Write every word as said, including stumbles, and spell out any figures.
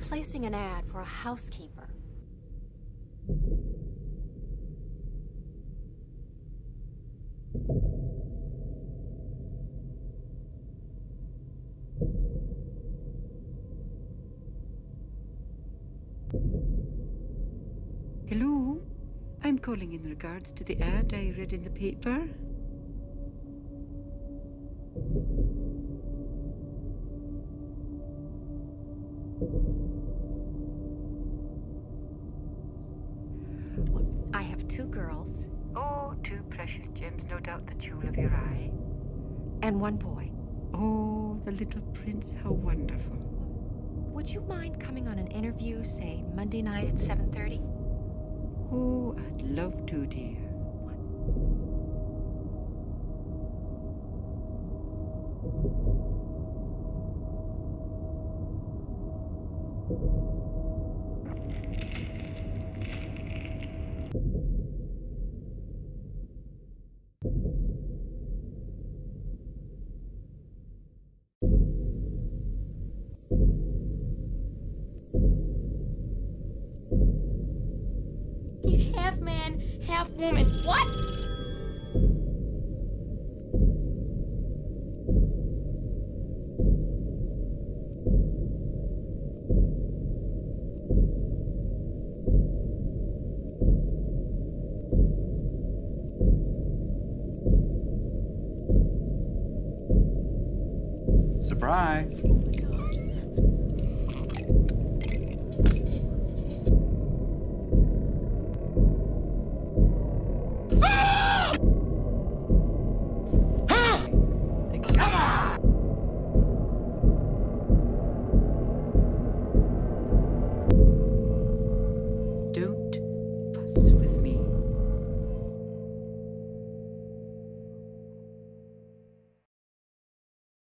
placing an ad for a housekeeper. Hello? I'm calling in regards to the ad I read in the paper. I have two girls. Oh, two precious gems, no doubt the jewel of your eye. And one boy. Oh, the little prince, how wonderful. Would you mind coming on an interview, say, Monday night at seven thirty? Oh, I'd love to, dear. He's half man, half woman. What? Surprise! Oh my God.